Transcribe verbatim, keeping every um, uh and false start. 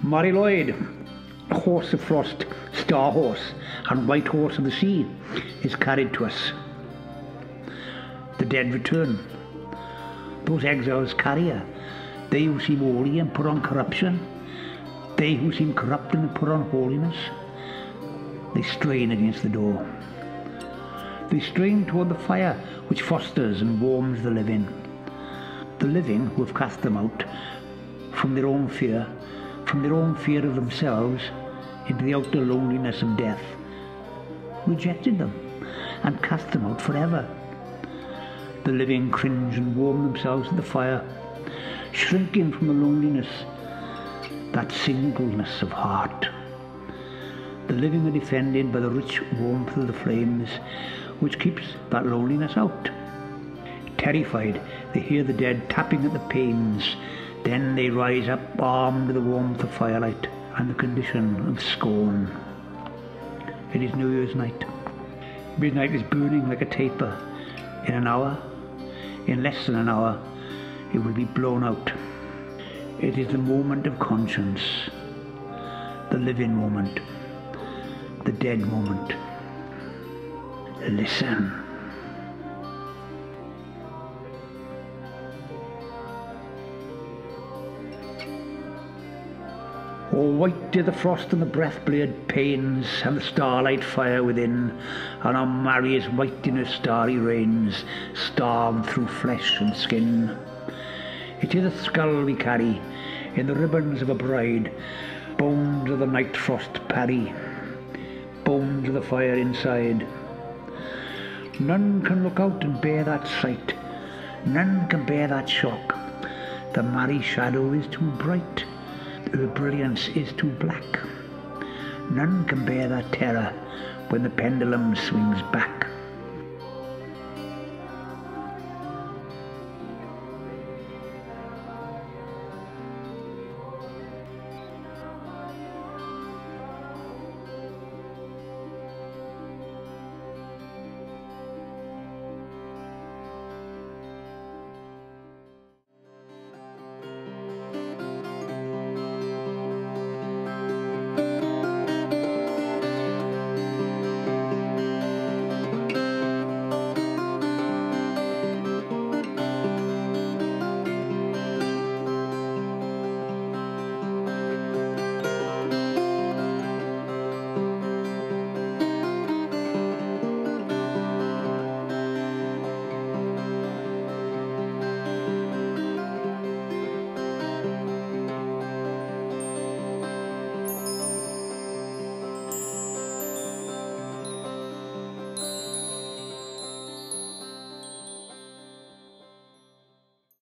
Mary Lloyd, horse of frost, star horse, and white horse of the sea, is carried to us. The dead return. Those exiles carry her. They who seem holy and put on corruption, they who seem corrupt and put on holiness, they strain against the door. They strain toward the fire which fosters and warms the living. The living who have cast them out from their own fear, from their own fear of themselves, into the outer loneliness of death, rejected them and cast them out forever. The living cringe and warm themselves at the fire, shrinking from the loneliness, that singleness of heart. The living are defended by the rich warmth of the flames, which keeps that loneliness out. Terrified, they hear the dead tapping at the panes. Then they rise up, armed with the warmth of firelight and the condition of scorn. It is New Year's night. Midnight is burning like a taper. In an hour, in less than an hour, it will be blown out. It is the moment of conscience, the living moment, the dead moment. Listen. Oh, white are the frost and the breath-bleared panes, and the starlight fire within, and our Mary is white in her starry reigns, starved through flesh and skin. It is a skull we carry, in the ribbons of a bride, bones of the night frost parry, bones of the fire inside. None can look out and bear that sight, none can bear that shock. The Mary shadow is too bright, her brilliance is too black. None can bear that terror when the pendulum swings back.